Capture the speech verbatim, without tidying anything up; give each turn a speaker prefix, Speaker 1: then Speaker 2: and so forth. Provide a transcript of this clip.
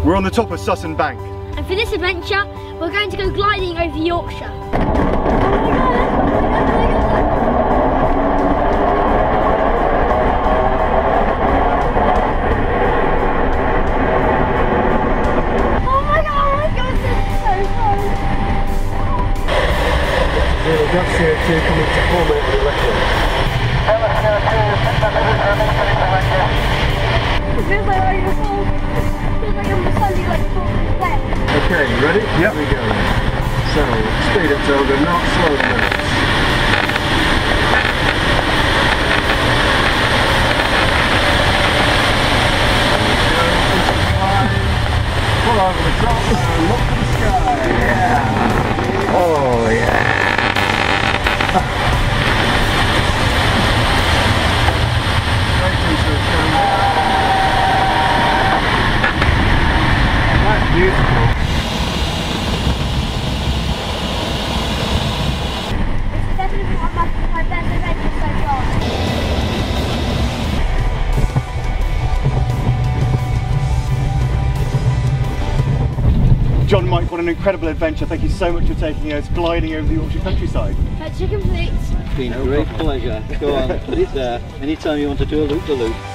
Speaker 1: We're on the top of Sutton Bank.
Speaker 2: And for this adventure, we're going to go gliding over Yorkshire. Oh my god, this is so fun!
Speaker 3: We've got C O two coming to four metres of record.
Speaker 2: It feels like I'm going to fall. It feels like I'm suddenly like falling left.
Speaker 3: Okay, you ready?
Speaker 1: Yep.
Speaker 3: Here we go. So, speed up Toga, not slow minutes. Pull over the top and look for the sky. Yeah. Oh yeah. That's beautiful.
Speaker 2: This is definitely one of my, my best adventures so far.
Speaker 1: John, Mike, what an incredible adventure. Thank you so much for taking us gliding over the Yorkshire countryside.
Speaker 2: Pleasure complete.
Speaker 4: It's been a great pleasure. Go on, put it there. Anytime you want to do a loop-the-loop.